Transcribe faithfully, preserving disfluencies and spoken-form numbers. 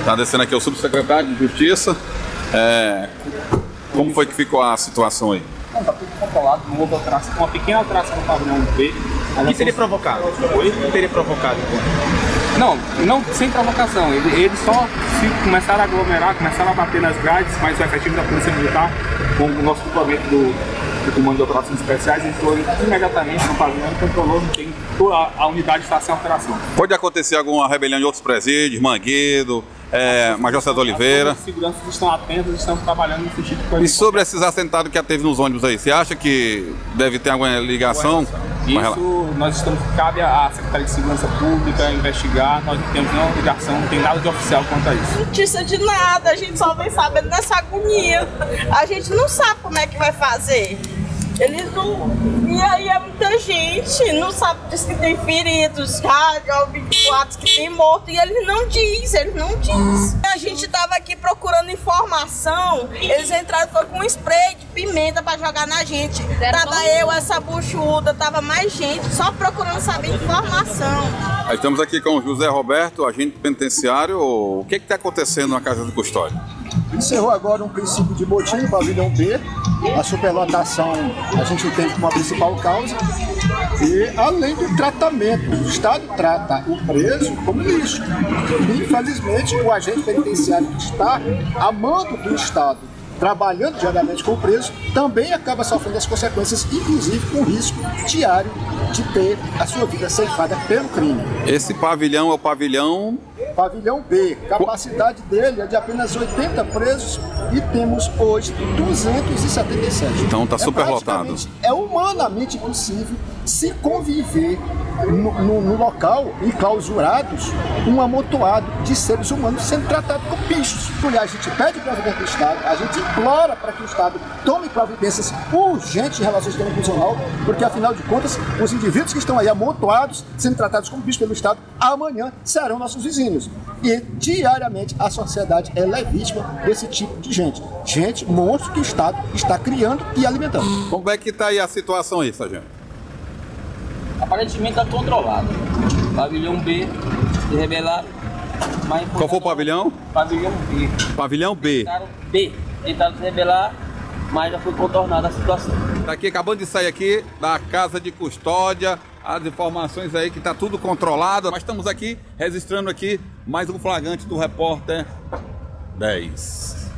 Está descendo aqui o subsecretário de Justiça. É, como foi que ficou a situação aí? Não, tá tudo controlado, não houve alteração, uma pequena alteração no pavilhão B. O que teria provocado? Oi? O que teria provocado? Não, não, sem provocação. Eles ele só se começaram a aglomerar, começaram a bater nas grades, mas o efetivo da Polícia Militar, com o nosso suplemento do, do Comando de Operações Especiais, entrou imediatamente no pavilhão e controlou, tem, a, a unidade está sem alteração. Pode acontecer alguma rebelião de outros presídios, Manguedo, é, Major César Oliveira? As seguranças estão atentas, estão trabalhando nesse tipo de coisa. E sobre esses assentados que já teve nos ônibus aí, você acha que deve ter alguma ligação? Isso, nós estamos, cabe à Secretaria de Segurança Pública investigar, nós não temos nenhuma ligação, não tem nada de oficial quanto a isso. Notícia de nada, a gente só vem sabendo dessa agonia. A gente não sabe como é que vai fazer. Eles não... E aí é muita gente, não sabe, diz que tem feridos, rádio, vinte e quatro que tem morto, e eles não diz, eles não diz. A gente tava aqui procurando informação, eles entraram foi com um spray de pimenta pra jogar na gente. Tava eu, essa buchuda, tava mais gente, só procurando saber informação. Aí estamos aqui com o José Roberto, agente penitenciário. O que está acontecendo na Casa de Custódia? Encerrou agora um princípio de motim no pavilhão B, a superlotação a gente tem como a principal causa, e além do tratamento, o Estado trata o preso como lixo. E, infelizmente, o agente penitenciário que está a mando do Estado, trabalhando diariamente com o preso, também acaba sofrendo as consequências, inclusive com o risco diário de ter a sua vida ceifada pelo crime. Esse pavilhão é o pavilhão... Pavilhão B, capacidade dele é de apenas oitenta presos e temos hoje duzentos e setenta e sete. Então está é superlotado. É humanamente impossível se conviver no, no, no local, enclausurados, um amontoado de seres humanos sendo tratados como bichos. A gente pede para o governo do Estado, a gente implora para que o Estado tome providências urgentes em relação ao sistema prisional, porque afinal de contas, os indivíduos que estão aí amontoados, sendo tratados como bichos pelo Estado, amanhã serão nossos vizinhos. E diariamente a sociedade ela é vítima desse tipo de gente. Gente, monstro que o Estado está criando e alimentando. Como é que está aí a situação aí, sargento? Aparentemente está controlado. Pavilhão B, se rebelaram. Mas qual foi o pavilhão? Pavilhão B. Pavilhão B. Tentaram B. Tentaram se rebelar, mas já foi contornada a situação. Está aqui, acabando de sair aqui da Casa de Custódia, as informações aí que está tudo controlado. Nós estamos aqui registrando aqui mais um flagrante do Repórter dez.